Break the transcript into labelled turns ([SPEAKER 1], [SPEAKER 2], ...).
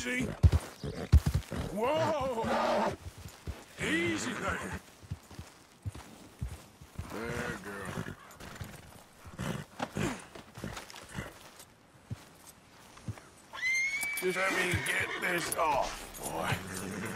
[SPEAKER 1] Easy. Whoa! Easy there. There, girl. Just let me get this off, boy.